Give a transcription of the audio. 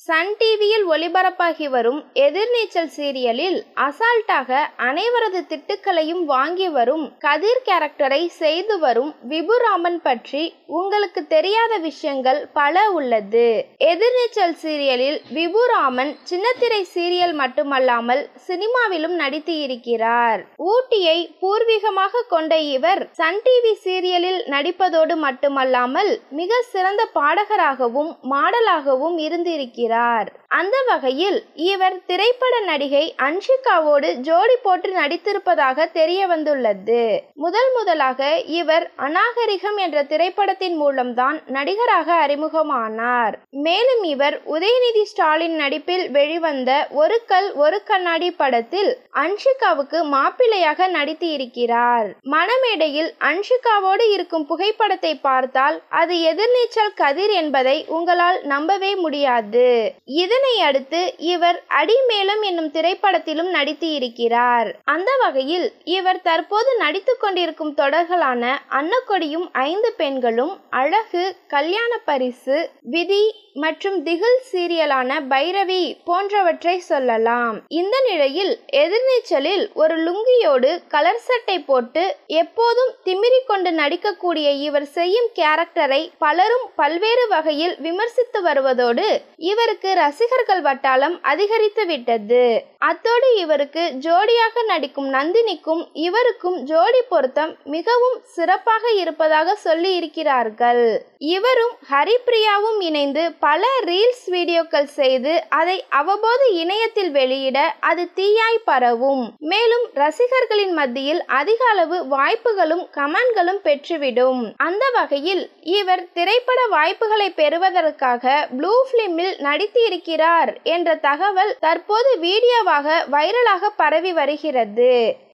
Sun டிவியில் ஒளிபரப்பாகி வரும் எதிர்நீச்சல் சீரியலில் அசால்ட்டாக அனைவரது திட்டுக்களையும் வாங்கி வரும் கதிர் கேரக்டரை செய்து வரும் விபுராமன் பற்றி உங்களுக்கு தெரியாத விஷயங்கள் பல உள்ளது. எதிர்நீச்சல் சீரியலில் விபுராமன் சின்னத்திரை சீரியல் மட்டுமல்லாமல் சினிமாவிலும் நடித்து இருக்கிறார். ஊட்டியை பூர்வீகமாக கொண்ட இவர் சன் டிவி சீரியலில் நடிப்பதோடு மட்டுமல்லாமல் மிக சிறந்த பாடகராகவும் மாடலாகவும் இருந்திருக்கிறார். அந்த வகையில் இவர் திரைப்பட நடிகை அன்ஷிகாவோடு ஜோடி போட்டு நடித்திருப்பதாக தெரிய வந்துள்ளது. முதலாக இவர் அநாகரிகம் என்ற திரைப்படத்தின் மூலம்தான் நடிகராக அறிமுகமானார். மேலும் இவர் உதயநிதி ஸ்டாலின் நடிப்பில் வெளிவந்த ஒரு கல் ஒரு கண்ணாடி படத்தில் அன்ஷிகாவுக்கு மாப்பிள்ளையாக நடித்து இருக்கிறார். மணமேடையில் அன்ஷிகாவோடு இருக்கும் புகைப்படத்தை பார்த்தால் அது எதிர்நீச்சல் கதிர் என்பதை உங்களால் நம்பவே முடியாது. இதனை அடுத்து இவர் அடிமேளம் என்னும் திரைப்படத்திலும் நடித்து இருக்கிறார். அந்த வகையில் இவர் தற்போது நடித்து கொண்டிருக்கும் தொடர்களான அன்னக்கொடியும் 5 பெண்களும், அழகு, கல்யாண பரிசு, விதி மற்றும் திகில் சீரியலான பைரவி போன்றவற்றை சொல்லலாம். இந்த நிலையில் எதிர்நீச்சலில் ஒரு லுங்கியோடு கலர் சட்டை போட்டு எப்போதும் திமிரி கொண்டு நடிக்கக்கூடிய இவர் செய்யும் கேரக்டரை பலரும் பல்வேறு வகையில் விமர்சித்து வருவதோடு இவருக்கு ரசிகர்கள் வட்டாரம் அதிகரித்து விட்டது. அத்தோடு இவருக்கு ஜோடியாக நடிக்கும் நந்தினிக்கும் இவருக்கும் ஜோடி பொருத்தம் மிகவும் சிறப்பாக இருப்பதாக சொல்லி இருக்கிறார்கள். இவரும் ஹரிப்பிரியாவும் இணைந்து பல ரீல்ஸ் வீடியோக்கள் செய்து அதை அவ்வப்போது இணையத்தில் வெளியிட அது தீயாய் பரவும். மேலும் ரசிகர்களின் மத்தியில் அதிக அளவு வாய்ப்புகளும் கமெண்ட்களும் பெற்றுவிடும். அந்த வகையில் இவர் திரைப்பட வாய்ப்புகளை பெறுவதற்காக ப்ளூ பிலிமில் நடித்து இருக்கிறார் என்ற தகவல் தற்போது வீடியோவாக வைரலாக பரவி வருகிறது.